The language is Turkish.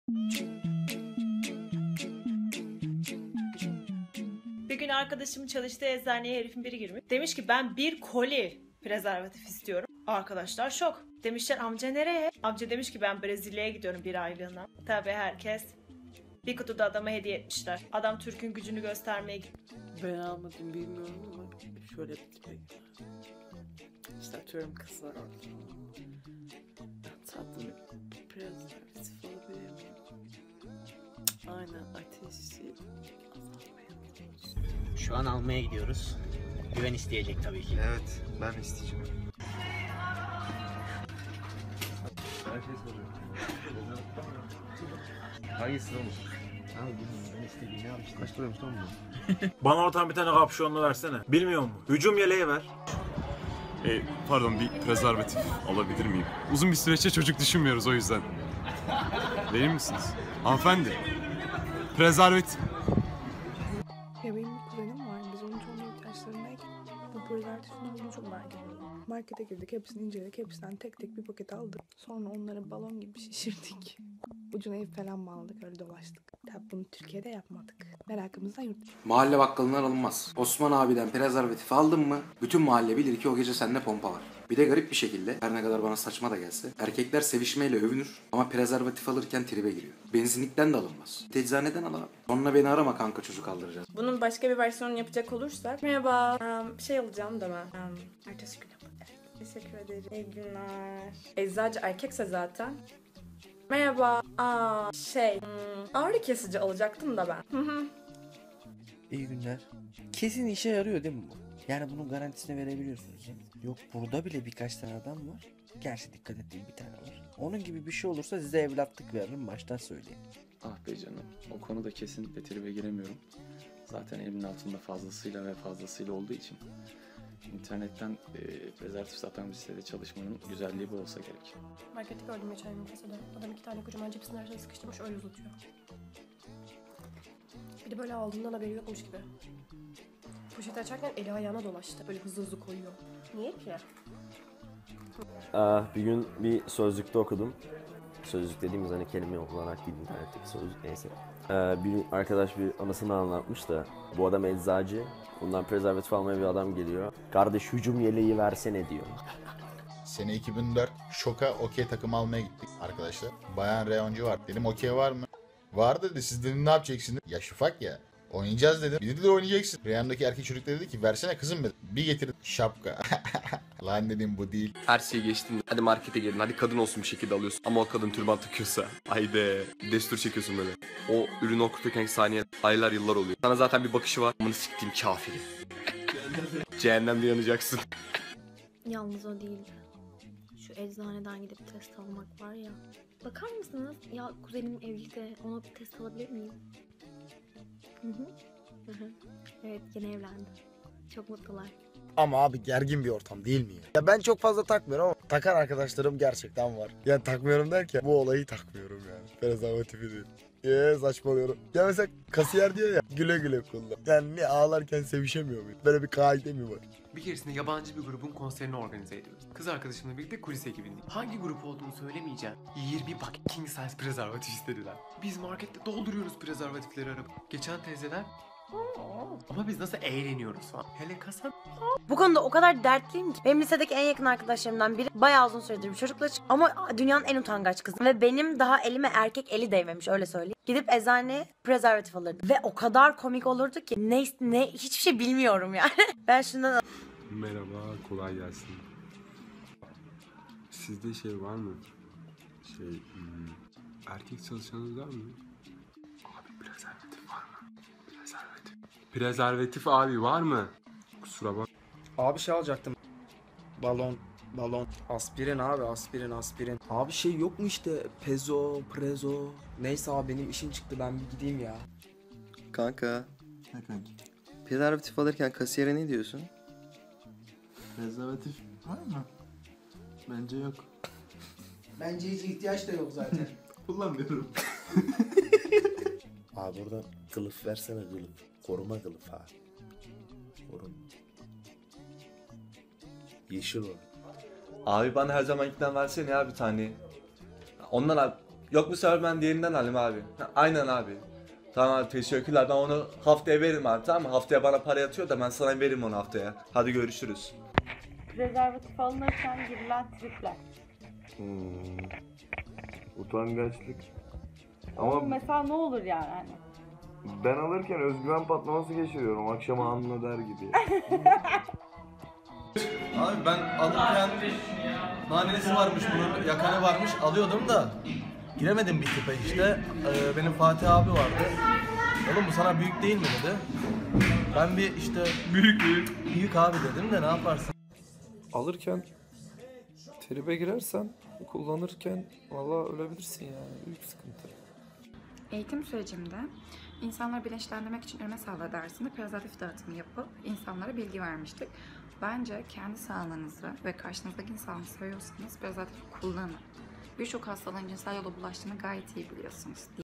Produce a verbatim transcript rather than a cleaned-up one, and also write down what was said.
Bir gün arkadaşımın çalıştığı eczaneye herifin biri girmiş. Demiş ki ben bir koli prezervatif istiyorum. Arkadaşlar şok. Demişler amca nereye? Amca demiş ki ben Brezilya'ya gidiyorum bir aylığına. Tabii herkes bir kutu da adama hediye etmişler. Adam Türk'ün gücünü göstermeye gitti. Ben almadım bilmiyorum ama şöyle bir tipe. İşte atıyorum kız var orada. Tatlı prezervatif olabilir miyim? Aynen ateşi azaltmaya gidiyoruz. Şu an almaya gidiyoruz. Güven isteyecek tabii ki. Evet, ben isteyeceğim. Herkes soruyor. Hangisi olmuş? Abi ben istediğini al işte. Kaç paraymış lan bu? Bana ortam bir tane kapşonlu versene. Bilmiyor musun? Hücum yeleği ver. E, pardon bir prezervatif alabilir miyim? Uzun bir süreçte çocuk düşünmüyoruz o yüzden. Verir misiniz? Hanımefendi. Prezervatif. Ya benim bir kuzenim var. Biz on üç on dört yaşlarındayken bu prezervatifin olduğunu çok merak ediyorduk. Markete girdik, hepsini inceledik, hepsinden tek tek bir paket aldık. Sonra onları balon gibi şişirdik. Ucuna ip falan bağladık, öyle dolaştık. Tabi bunu Türkiye'de yapmadık. Merakımızdan yurt. Mahalle bakkalından alınmaz. Osman abiden prezervatif aldın mı bütün mahalle bilir ki o gece sende pompa var. Bir de garip bir şekilde, her ne kadar bana saçma da gelse, erkekler sevişmeyle övünür ama prezervatif alırken tribe giriyor. Benzinlikten de alınmaz. Eczaneden al abi. Sonra beni arama kanka, çocuk aldıracağız. Bunun başka bir versiyonunu yapacak olursak. Merhaba, um, şey alacağım da ben. Um, ertesi gün yapalım. Evet, teşekkür ederim. İyi günler. Eczacı erkekse zaten. Merhaba. Aa, şey, hmm, ağrı kesici alacaktım da ben. Hı hı. İyi günler. Kesin işe yarıyor değil mi bu? Yani bunun garantisini verebiliyorsunuz. Yok burada bile birkaç tane adam var. Gerçi dikkat ettiğim bir tane var. Onun gibi bir şey olursa size evlatlık veririm, baştan söyleyeyim. Ah be canım, o konuda kesinlikle tribe giremiyorum. Zaten elimin altında fazlasıyla ve fazlasıyla olduğu için. İnternetten e, prezervatif satan bir sitede çalışmanın güzelliği bu olsa gerek. Markette gördüm geçen gün kasada. Adam iki tane kocaman cipsin arasına sıkıştırmış, öyle uzatıyor. Bir de böyle aldığından haberi yokmuş gibi. Poşeti açarken eli ayağına dolaştı. Böyle hızlı hızlı koyuyor. Niye ki? Aa, bir gün bir sözlükte okudum. Sözlük dediğimiz hani kelime olarak değil, internetteki sözlük neyse. Ee, bir arkadaş bir anısını anlatmış da bu adam eczacı. Bundan prezervatif almaya bir adam geliyor. Kardeş hücum yeleği versene diyor. Sene iki bin dört Şoka okey takımı almaya gittik arkadaşlar. Bayan reyoncu var. Dedim okey var mı? Var dedi. Siz dedim ne yapacaksınız? Ya şufak ya. Oynayacağız dedim. Bir de oynayacaksın. Reyondaki erkek çocuk dedi ki versene kızım dedi. Bir getirdim. Şapka. Lan dedim bu değil. Her şeyi geçtim. Hadi markete gelin. Hadi kadın olsun bir şekilde alıyorsun. Ama o kadın türban takıyorsa. Haydi. Destur çekiyorsun böyle. O ürünü okuturken saniye aylar yıllar oluyor. Sana zaten bir bakışı var. Amını siktiğim kafiri. Cehennemde yanacaksın. Yalnız o değildi. Şu eczaneden gidip test almak var ya. Bakar mısınız? Ya kuzenim evlilikte, ona bir test alabilir miyim? Hı hı. Hı hı. Evet, yine evlendi. Çok mutlular. Ama abi gergin bir ortam değil mi ya? Ya ben çok fazla takmıyorum ama takan arkadaşlarım gerçekten var. Yani takmıyorum derken bu olayı takmıyorum yani. Prezervatifi değil. Eee saçmalıyorum. Ya mesela kasiyer diyor ya güle güle kullan. Yani ne ağlarken sevişemiyor muyum? Böyle bir kaide mi var? Bir keresinde yabancı bir grubun konserini organize ediyoruz. Kız arkadaşımla birlikte kulis ekibindeyim. Hangi grup olduğunu söylemeyeceğim. yirmi paket king size prezervatif istediler. Biz markette dolduruyoruz prezervatifleri araba. Geçen teyzeler ama biz nasıl eğleniyoruz falan. Hele kasa. Bu konuda o kadar dertliyim ki. Benim lisedeki en yakın arkadaşlarımdan biri bayağı uzun süredir bir çocukla çık ama dünyanın en utangaç kızı. Ve benim daha elime erkek eli değmemiş, öyle söyleyeyim. Gidip eczaneye prezervatif alırdım. Ve o kadar komik olurdu ki ne, ne hiçbir şey bilmiyorum yani. Ben şundan... Merhaba, kolay gelsin. Sizde şey var mı? Şey, hmm, erkek çalışanınız var mı? Abi prezervatif var mı? Prezervatif. Prezervatif abi var mı? Kusura bak. Abi şey alacaktım. Balon, balon. Aspirin abi, aspirin, aspirin. Abi şey yok mu işte? Pezo, prezo. Neyse abi benim işim çıktı, ben bir gideyim ya. Kanka. Ne kanki? Prezervatif alırken kasiyere ne diyorsun? Prezervatif var mı? Bence yok. Bence hiç ihtiyaç da yok zaten. Kullanmıyorum. Abi burada kılıf versene kılıf. Koruma kılıf ha. Koruma. Yeşil o. Abi bana her zamankinden versene ya bir tane. Ondan abi Yok bu sefer ben diğerinden alayım abi. Ha, aynen abi. Tamam abi teşekkürler. Ben onu haftaya veririm abi, tamam mı? Haftaya bana para yatıyor da ben sana veririm onu haftaya. Hadi görüşürüz. Prezervatif alınırken girilen tripler. Hmm. Utangaçlık. Ama Ama mesela ne olur yani hani? ben alırken özgüven patlaması geçiriyorum. Akşama anla der gibi. Abi ben alırken nanesi varmış bunun, yakanı varmış alıyordum da giremedim bir tipe işte. Ee, benim Fatih abi vardı. Oğlum bu sana büyük değil mi dedi. Ben bir işte büyük büyük büyük abi dedim de ne yaparsın? Alırken tribe girersen kullanırken vallahi ölebilirsin yani. Büyük sıkıntı. Eğitim sürecimde insanları bilinçlendirmek için üreme sağlığı dersinde prezervatif dağıtımı yapıp insanlara bilgi vermiştik. Bence kendi sağlığınızı ve karşınızdaki insanı seviyorsanız prezervatif kullanın. Birçok hastalığın cinsel yola bulaştığını gayet iyi biliyorsunuz.